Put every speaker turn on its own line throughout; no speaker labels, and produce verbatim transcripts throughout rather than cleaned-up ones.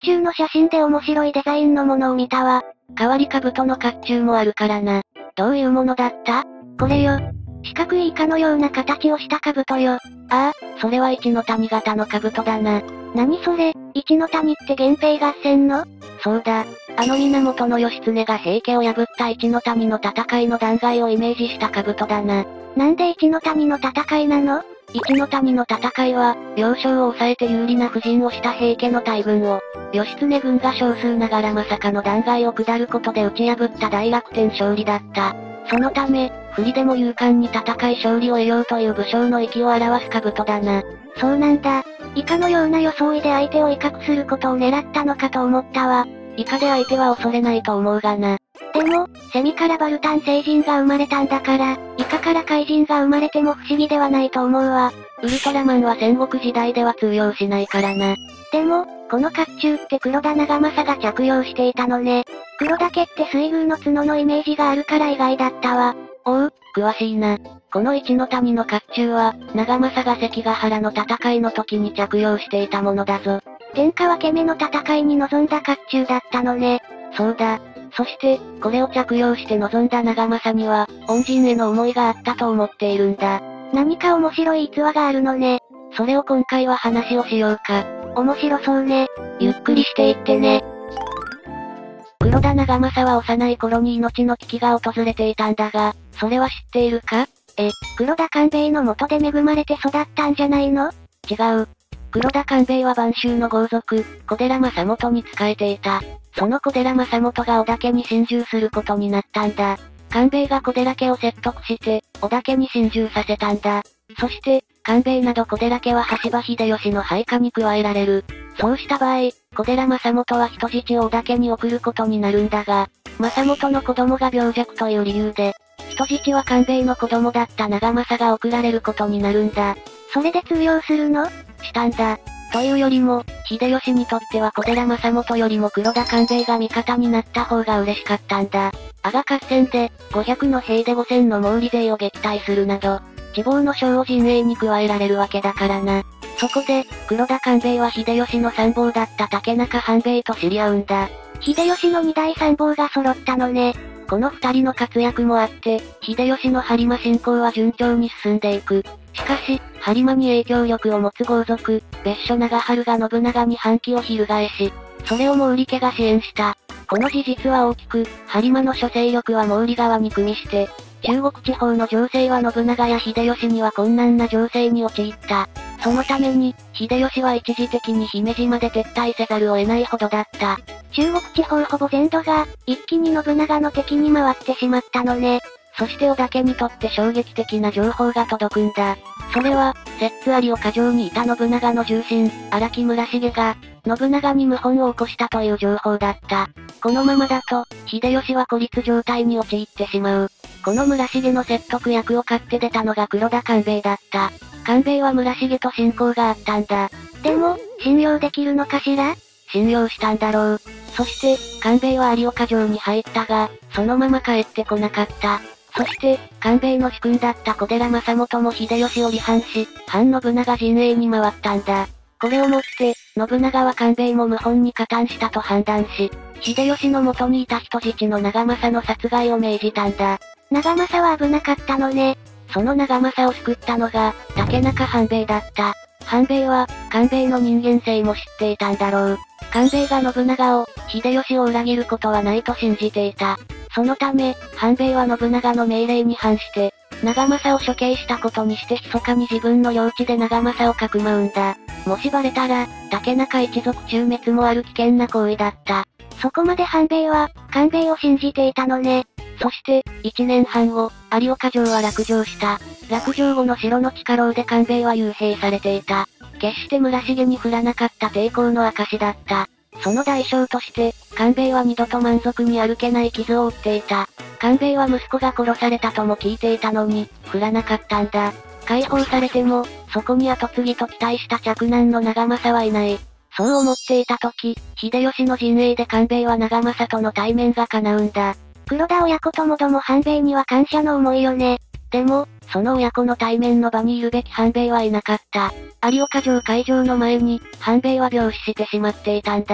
中の写真で面白いデザインのものを見たわ。
変わり兜の甲冑もあるからな。どういうものだった？
これよ。四角いイカのような形をした兜よ。
ああ、それは一ノ谷型の兜だな。
何それ、一ノ谷って源平合戦の？
そうだ。あの源義経が平家を破った一ノ谷の戦いの断崖をイメージした兜だな。
なんで一ノ谷の戦いなの？
一ノ谷の戦いは、要衝を抑えて有利な布陣をした平家の大軍を、義経軍が少数ながらまさかの断崖を下ることで打ち破った大逆転勝利だった。そのため、不利でも勇敢に戦い勝利を得ようという武将の意を表す兜だな。
そうなんだ。イカのような装いで相手を威嚇することを狙ったのかと思ったわ。
イカで相手は恐れないと思うがな。
でも、セミからバルタン星人が生まれたんだから、イカから怪人が生まれても不思議ではないと思うわ。
ウルトラマンは戦国時代では通用しないからな。
でも、この甲冑って黒田長政が着用していたのね。黒田家って水軍の角のイメージがあるから意外だったわ。
おう、詳しいな。この一ノ谷の甲冑は、長政が関ヶ原の戦いの時に着用していたものだぞ。
天下分け目の戦いに臨んだ甲冑だったのね。
そうだ。そして、これを着用して臨んだ長政には、恩人への思いがあったと思っているんだ。
何か面白い逸話があるのね。
それを今回は話をしようか。
面白そうね。
ゆっくりしていってね。黒田長政は幼い頃に命の危機が訪れていたんだが、それは知っているか？
え、黒田官兵衛の元で恵まれて育ったんじゃないの？
違う。黒田官兵衛は播州の豪族、小寺正元に仕えていた。その小寺正元が織田家に侵入することになったんだ。官兵衛が小寺家を説得して、織田家に侵入させたんだ。そして、官兵衛など小寺家は羽柴秀吉の配下に加えられる。そうした場合、小寺正元は人質を織田家に送ることになるんだが、正元の子供が病弱という理由で、人質は官兵衛の子供だった長政が送られることになるんだ。
それで通用するの？
したんだ。というよりも、秀吉にとっては小寺正元よりも黒田官兵衛が味方になった方が嬉しかったんだ。阿賀合戦で、ごひゃくの兵でごせんの毛利勢を撃退するなど、地方の将を陣営に加えられるわけだからな。そこで、黒田官兵衛は秀吉の参謀だった竹中半兵衛と知り合うんだ。
秀吉の二大参謀が揃ったのね。
この二人の活躍もあって、秀吉の播磨侵攻は順調に進んでいく。しかし、播磨に影響力を持つ豪族、別所長春が信長に反旗を翻し、それを毛利家が支援した。この事実は大きく、播磨の諸勢力は毛利側に組みして、中国地方の情勢は信長や秀吉には困難な情勢に陥った。そのために、秀吉は一時的に姫路まで撤退せざるを得ないほどだった。
中国地方ほぼ全土が、一気に信長の敵に回ってしまったのね。
そして織田家にとって衝撃的な情報が届くんだ。それは、摂津有岡城にいた信長の重臣、荒木村重が、信長に謀反を起こしたという情報だった。このままだと、秀吉は孤立状態に陥ってしまう。この村重の説得役を買って出たのが黒田官兵衛だった。官兵衛は村重と親交があったんだ。
でも、信用できるのかしら？
信用したんだろう。そして、官兵衛は有岡城に入ったが、そのまま帰ってこなかった。そして、官兵衛の主君だった小寺正元も秀吉を離反し、反信長陣営に回ったんだ。これをもって、信長は官兵衛も謀反に加担したと判断し、秀吉の元にいた人質の長政の殺害を命じたんだ。
長政は危なかったのね。
その長政を救ったのが、竹中半兵衛だった。半兵衛は、官兵衛の人間性も知っていたんだろう。官兵衛が信長を、秀吉を裏切ることはないと信じていた。そのため、半兵衛は信長の命令に反して、長政を処刑したことにして密かに自分の領地で長政をかくまうんだ。もしバレたら、竹中一族誅滅もある危険な行為だった。
そこまで半兵衛は、官兵衛を信じていたのね。
そして、一年半後、有岡城は落城した。落城後の城の地下牢で官兵衛は幽閉されていた。決して村重に振らなかった抵抗の証だった。その代償として、官兵衛は二度と満足に歩けない傷を負っていた。官兵衛は息子が殺されたとも聞いていたのに、振らなかったんだ。解放されても、そこに後継ぎと期待した嫡男の長政はいない。そう思っていた時、秀吉の陣営で官兵衛は長政との対面が叶うんだ。
黒田親子ともども半兵衛には感謝の思いよね。
でも、その親子の対面の場にいるべき半兵衛はいなかった。有岡城会場の前に、半兵衛は病死してしまっていたんだ。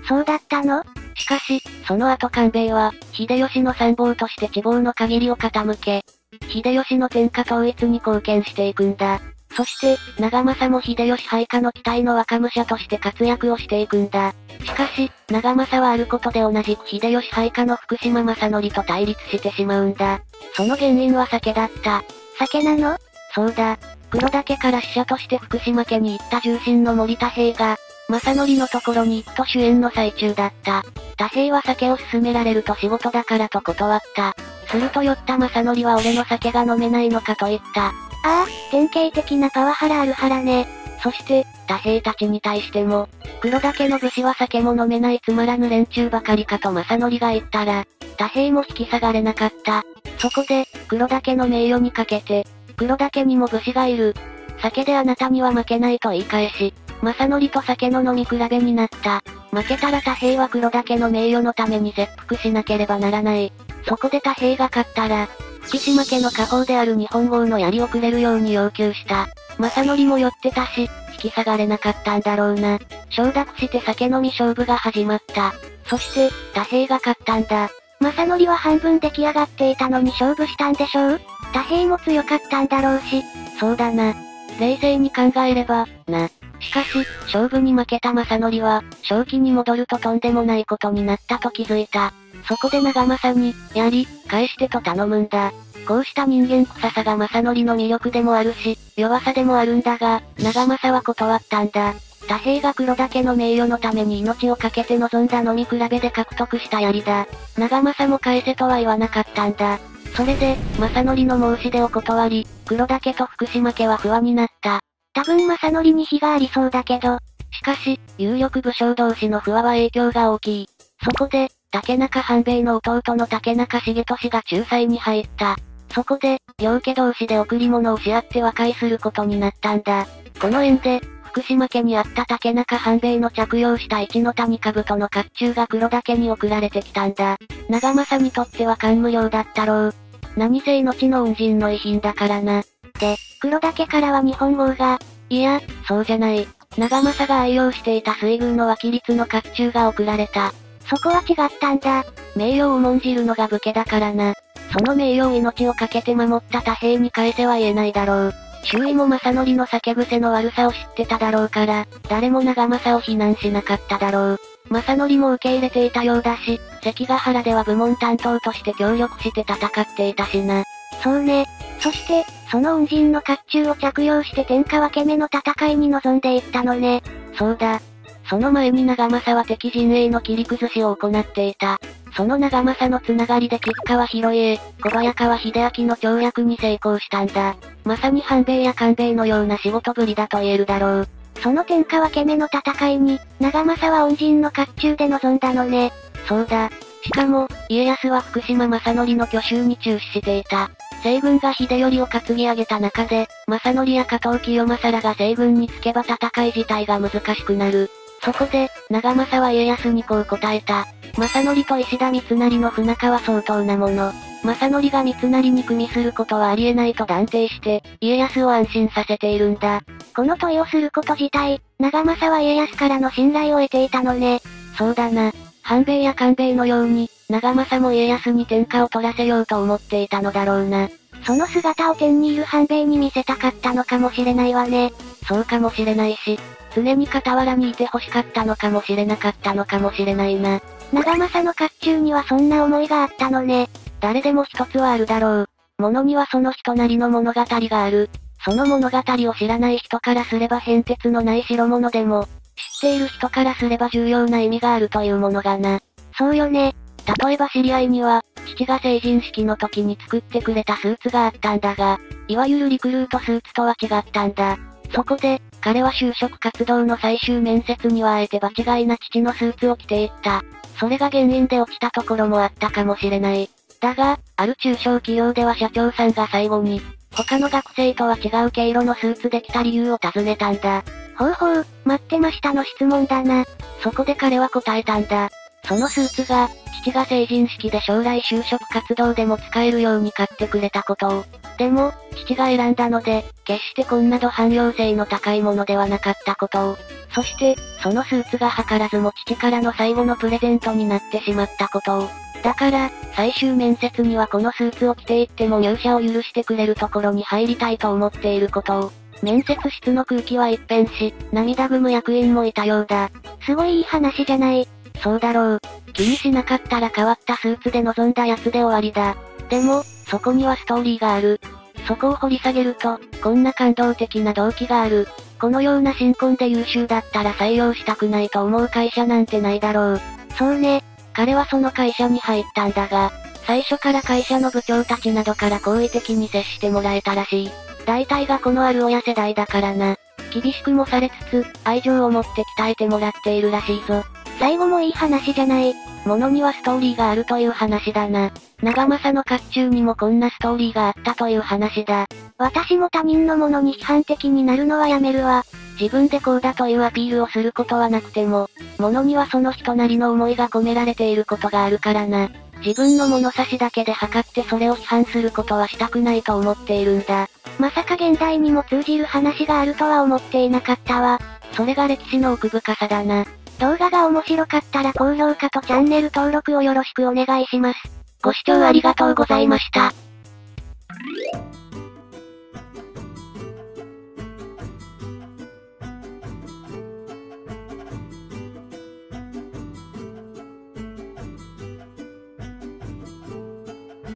そうだったの？
しかし、その後官兵衛は、秀吉の参謀として地望の限りを傾け、秀吉の天下統一に貢献していくんだ。そして、長政も秀吉配下の期待の若武者として活躍をしていくんだ。しかし、長政はあることで同じく秀吉配下の福島正則と対立してしまうんだ。その原因は酒だった。
酒なの？
そうだ。黒田家から使者として福島家に行った重臣の森田平が、正則のところに行くと主演の最中だった。田平は酒を勧められると仕事だからと断った。すると酔った正則は俺の酒が飲めないのかと言った。
ああ、典型的なパワハラあるハラね。
そして、田平たちに対しても、黒田家の武士は酒も飲めないつまらぬ連中ばかりかと正則が言ったら、田平も引き下がれなかった。そこで、黒田家の名誉にかけて、黒田家にも武士がいる。酒であなたには負けないと言い返し、正則と酒の飲み比べになった。負けたら田平は黒田家の名誉のために切腹しなければならない。そこで田平が勝ったら、福島家の家宝である日本号の槍をくれるように要求した。正則も酔ってたし、引き下がれなかったんだろうな。承諾して酒飲み勝負が始まった。そして、田平が勝ったんだ。
正則は半分出来上がっていたのに勝負したんでしょう？田平も強かったんだろうし。
そうだな。冷静に考えれば、な。しかし、勝負に負けた正則は、正気に戻るととんでもないことになったと気づいた。そこで長政に、やり、返してと頼むんだ。こうした人間臭さが正則の魅力でもあるし、弱さでもあるんだが、長政は断ったんだ。田平が黒田家の名誉のために命を懸けて臨んだ飲み比べで獲得した槍だ。長政も返せとは言わなかったんだ。それで、正則の申し出を断り、黒田家と福島家は不和になった。
多分正則に非がありそうだけど。
しかし、有力武将同士の不和は影響が大きい。そこで、竹中半兵衛の弟の竹中重利が仲裁に入った。そこで、両家同士で贈り物をし合って和解することになったんだ。この縁で、福島家にあった竹中半兵衛の着用した一の谷兜の甲冑が黒田家に送られてきたんだ。長政にとっては感無量だったろう。何せ命の恩人の遺品だからな。
で、黒田家からは日本号が、
いや、そうじゃない。長政が愛用していた水軍の脇立の甲冑が送られた。
そこは違ったんだ。
名誉を重んじるのが武家だからな。その名誉を命を懸けて守った田平に返せは言えないだろう。周囲も正則の酒癖の悪さを知ってただろうから、誰も長政を非難しなかっただろう。正則も受け入れていたようだし、関ヶ原では部門担当として協力して戦っていたしな。
そうね。そして、その恩人の甲冑を着用して天下分け目の戦いに臨んでいったのね。
そうだ。その前に長政は敵陣営の切り崩しを行っていた。その長政のつながりで吉川広家、小早川秀明の跳躍に成功したんだ。まさに半兵衛や官兵衛のような仕事ぶりだと言えるだろう。
その天下分け目の戦いに、長政は恩人の甲冑で臨んだのね。
そうだ。しかも、家康は福島正則の去就に注視していた。西軍が秀頼を担ぎ上げた中で、正則や加藤清正らが西軍につけば戦い自体が難しくなる。そこで、長政は家康にこう答えた。正則と石田三成の不仲は相当なもの。正則が三成に組みすることはありえないと断定して、家康を安心させているんだ。
この問いをすること自体、長政は家康からの信頼を得ていたのね。
そうだな。半兵衛や官兵衛のように、長政も家康に天下を取らせようと思っていたのだろうな。
その姿を天にいる半兵衛に見せたかったのかもしれないわね。
そうかもしれないし、常に傍らにいて欲しかったのかもしれなかったのかもしれないな。
長政の甲冑にはそんな思いがあったのね。
誰でも一つはあるだろう。物にはその人なりの物語がある。その物語を知らない人からすれば変哲のない代物でも、知っている人からすれば重要な意味があるというものがな。
そうよね。
例えば知り合いには、父が成人式の時に作ってくれたスーツがあったんだが、いわゆるリクルートスーツとは違ったんだ。そこで、彼は就職活動の最終面接にはあえて場違いな父のスーツを着ていった。それが原因で落ちたところもあったかもしれない。だが、ある中小企業では社長さんが最後に、他の学生とは違う毛色のスーツで来た理由を尋ねたんだ。
ほうほう、待ってましたの質問だな。
そこで彼は答えたんだ。そのスーツが、父が成人式で将来就職活動でも使えるように買ってくれたことを。 でも、父が選んだので、決してこんな度汎用性の高いものではなかったことを。そして、そのスーツが図らずも父からの最後のプレゼントになってしまったことを。だから、最終面接にはこのスーツを着ていっても入社を許してくれるところに入りたいと思っていることを。面接室の空気は一変し、涙ぐむ役員もいたようだ。
すごいいい話じゃない。
そうだろう。気にしなかったら変わったスーツで臨んだやつで終わりだ。でも、そこにはストーリーがある。そこを掘り下げると、こんな感動的な動機がある。このような新婚で優秀だったら採用したくないと思う会社なんてないだろう。
そうね。
彼はその会社に入ったんだが、最初から会社の部長たちなどから好意的に接してもらえたらしい。大体がこのある親世代だからな。厳しくもされつつ、愛情を持って鍛えてもらっているらしいぞ。
最後もいい話じゃない。
ものにはストーリーがあるという話だな。長政の甲冑にもこんなストーリーがあったという話だ。
私も他人のものに批判的になるのはやめるわ。
自分でこうだというアピールをすることはなくても、物にはその人なりの思いが込められていることがあるからな。自分の物差しだけで測ってそれを批判することはしたくないと思っているんだ。
まさか現代にも通じる話があるとは思っていなかったわ。
それが歴史の奥深さだな。
動画が面白かったら高評価とチャンネル登録をよろしくお願いします。
ご視聴ありがとうございました。